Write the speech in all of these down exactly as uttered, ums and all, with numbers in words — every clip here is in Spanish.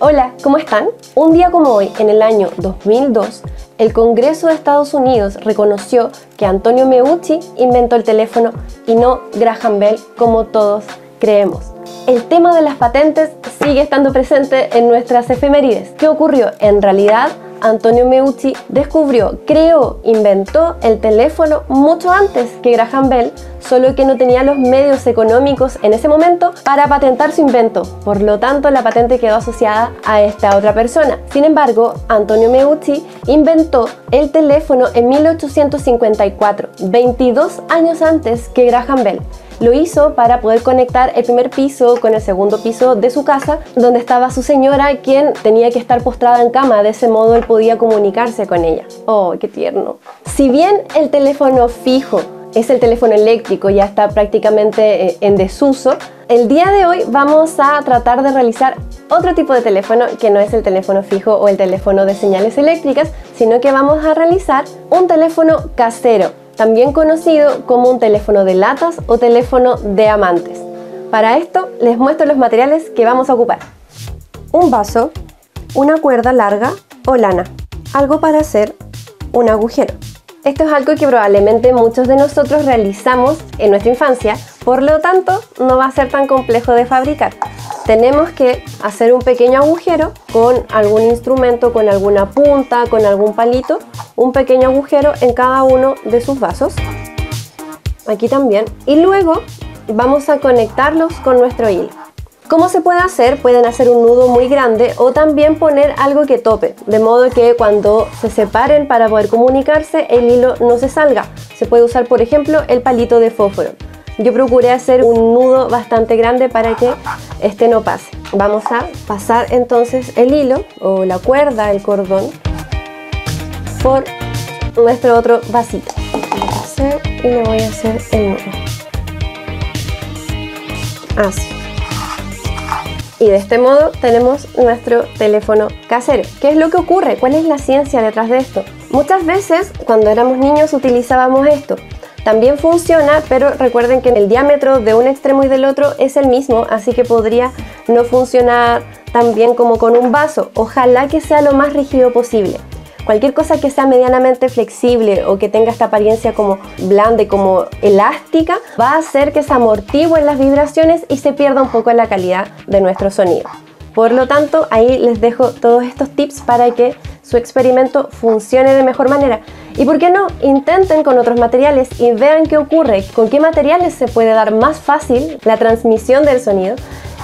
Hola, ¿cómo están? Un día como hoy, en el año dos mil dos, el Congreso de Estados Unidos reconoció que Antonio Meucci inventó el teléfono y no Graham Bell, como todos creemos. El tema de las patentes sigue estando presente en nuestras efemérides. ¿Qué ocurrió? En realidad, Antonio Meucci descubrió, creó, inventó el teléfono mucho antes que Graham Bell, solo que no tenía los medios económicos en ese momento para patentar su invento. Por lo tanto, la patente quedó asociada a esta otra persona. Sin embargo, Antonio Meucci inventó el teléfono en mil ochocientos cincuenta y cuatro, veintidós años antes que Graham Bell. Lo hizo para poder conectar el primer piso con el segundo piso de su casa, donde estaba su señora, quien tenía que estar postrada en cama. De ese modo él podía comunicarse con ella. ¡Oh, qué tierno! Si bien el teléfono fijo es el teléfono eléctrico, ya está prácticamente en desuso, el día de hoy vamos a tratar de realizar otro tipo de teléfono que no es el teléfono fijo o el teléfono de señales eléctricas, sino que vamos a realizar un teléfono casero, también conocido como un teléfono de latas o teléfono de amantes. Para esto les muestro los materiales que vamos a ocupar: un vaso, una cuerda larga o lana, algo para hacer un agujero. Esto es algo que probablemente muchos de nosotros realizamos en nuestra infancia, por lo tanto no va a ser tan complejo de fabricar. Tenemos que hacer un pequeño agujero con algún instrumento, con alguna punta, con algún palito, un pequeño agujero en cada uno de sus vasos, aquí también, y luego vamos a conectarlos con nuestro hilo. ¿Cómo se puede hacer? Pueden hacer un nudo muy grande o también poner algo que tope, de modo que cuando se separen para poder comunicarse el hilo no se salga. Se puede usar, por ejemplo, el palito de fósforo. Yo procuré hacer un nudo bastante grande para que este no pase. Vamos a pasar entonces el hilo o la cuerda, el cordón, por nuestro otro vasito. Voy a hacer y le voy a hacer el nudo. Así. Y de este modo tenemos nuestro teléfono casero. ¿Qué es lo que ocurre? ¿Cuál es la ciencia detrás de esto? Muchas veces cuando éramos niños utilizábamos esto. También funciona, pero recuerden que el diámetro de un extremo y del otro es el mismo, así que podría no funcionar tan bien como con un vaso. Ojalá que sea lo más rígido posible. Cualquier cosa que sea medianamente flexible o que tenga esta apariencia como blanda y como elástica va a hacer que se amortigüen las vibraciones y se pierda un poco la calidad de nuestro sonido. Por lo tanto, ahí les dejo todos estos tips para que su experimento funcione de mejor manera. Y por qué no, intenten con otros materiales y vean qué ocurre, con qué materiales se puede dar más fácil la transmisión del sonido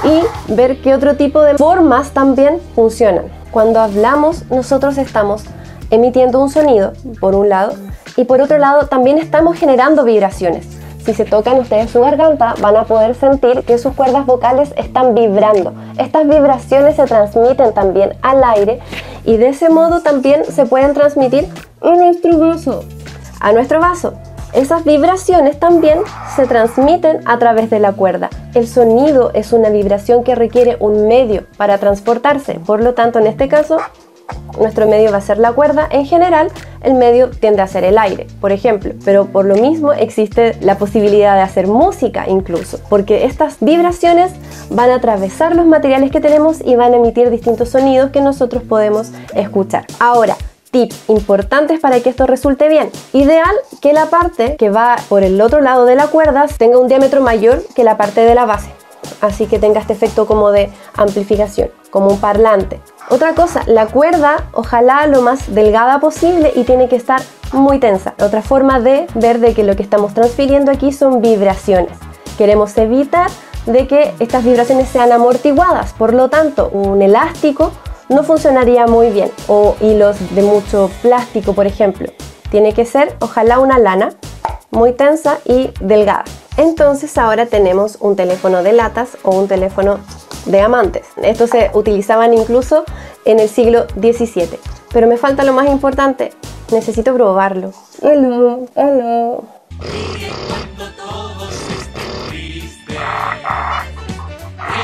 y ver qué otro tipo de formas también funcionan. Cuando hablamos, nosotros estamos emitiendo un sonido, por un lado, y por otro lado también estamos generando vibraciones. Si se tocan ustedes su garganta, van a poder sentir que sus cuerdas vocales están vibrando. Estas vibraciones se transmiten también al aire y de ese modo también se pueden transmitir a nuestro vaso. A nuestro vaso. Esas vibraciones también se transmiten a través de la cuerda. El sonido es una vibración que requiere un medio para transportarse. Por lo tanto, en este caso, nuestro medio va a ser la cuerda. En general, el medio tiende a ser el aire, por ejemplo, pero por lo mismo existe la posibilidad de hacer música incluso, porque estas vibraciones van a atravesar los materiales que tenemos y van a emitir distintos sonidos que nosotros podemos escuchar. Ahora, tips importantes para que esto resulte bien. Ideal que la parte que va por el otro lado de la cuerda tenga un diámetro mayor que la parte de la base, así que tenga este efecto como de amplificación, como un parlante. Otra cosa, la cuerda ojalá lo más delgada posible y tiene que estar muy tensa. Otra forma de ver de que lo que estamos transfiriendo aquí son vibraciones. Queremos evitar de que estas vibraciones sean amortiguadas, por lo tanto un elástico no funcionaría muy bien, o hilos de mucho plástico, por ejemplo. Tiene que ser ojalá una lana muy tensa y delgada. Entonces ahora tenemos un teléfono de latas o un teléfono de amantes. Estos se utilizaban incluso en el siglo diecisiete. Pero me falta lo más importante. Necesito probarlo. Hello, hello.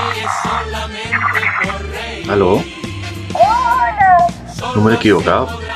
¿Aló? Hola. Número equivocado.